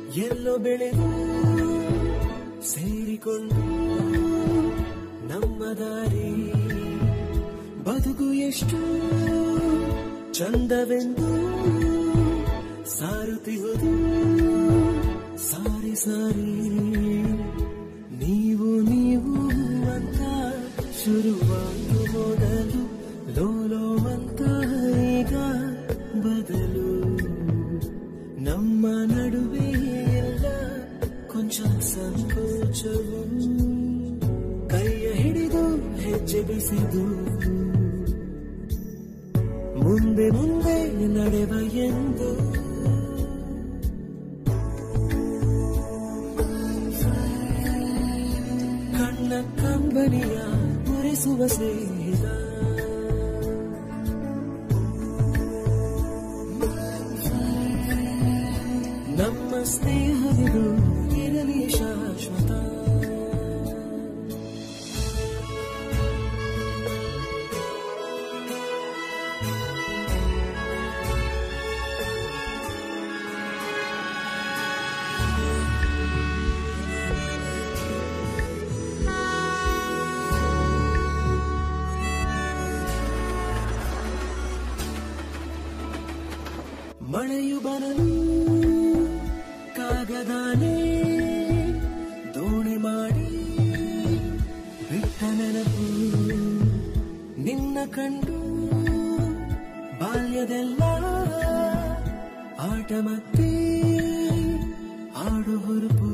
ಎಲ್ಲೋ ಬೆಳೆದು ಸೇರಿಕೊಂಡು ನಮ್ಮ ದಾರಿ ಬದುಕು ಎಷ್ಟು ಚಂದವೆಂದು ಸಾರುತ್ತಿಹುದು ಸಾರಿ ಸಾರಿ ನೀವು ನೀವು ಅಂತ ಶುರುವಾದ ಮೊದಲು ಲೋಲೋಮಂತ ಈಗ ಬದಲು ನಮ್ಮ ನಡುವೆ ಎಲ್ಲ ಕೊಂಚ ಸಂಕೋಚವು ಕೈಯ ಹಿಡಿದು ಹೆಜ್ಜೆ ಬೆಸೆದು ಮುಂದೆ ಮುಂದೆ ನಡೆವ ಎಂದು ಕಣ್ಣ ಕಂಬನಿಯ ಮುರಿಸುವ ಸ್ನೇಹಿತ ನಮ್ಮ ಸ್ನೇಹವಿದು ಇರಲಿ ಶಾಶ್ವತ ಮಳೆಯು ಬರಲು ಕಾಗದಾನೆ ದೋಣಿ ಮಾಡಿ ಬಿಟ್ಟ ನೆನಪು ನಿನ್ನ ಕಂಡು ಬಾಲ್ಯದೆಲ್ಲ ಆಟ ಮತ್ತೆ ಆಡು ಹುರುಪು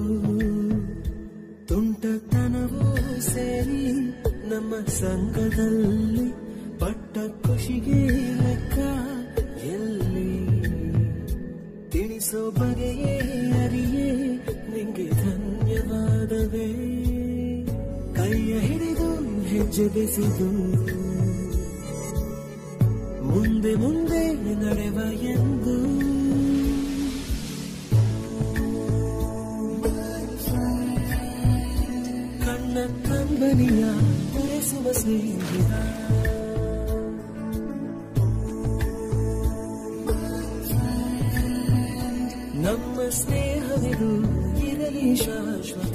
ತುಂಟತನವೂ ಸೇರಿ ನಮ್ಮ ಸಂಘದಲ್ಲಿ ಪಟ್ಟ ಖುಷಿಗೆ ಲೆಕ್ಕ ಎಲ್ಲಿ ತಿಳಿಸೋ ಬಗೆಯೇ ಅರಿಯೇ ನಿಂಗೆ ಧನ್ಯವಾದವೇ ಕೈಯ ಹಿಡಿದು ಹೆಜ್ಜೆ ಬೆಸೆದು ಮುಂದೆ ಮುಂದೆ ನಡೆವ ಎಂದು ಕಣ್ಣ ಕಂಬನಿಯ ಮುರಿಸುವ ಸ್ನೇಹಿತ ನಮ್ಮ ಸ್ನೇಹವಿದು ಇರಲಿ ಶಾಶ್ವತ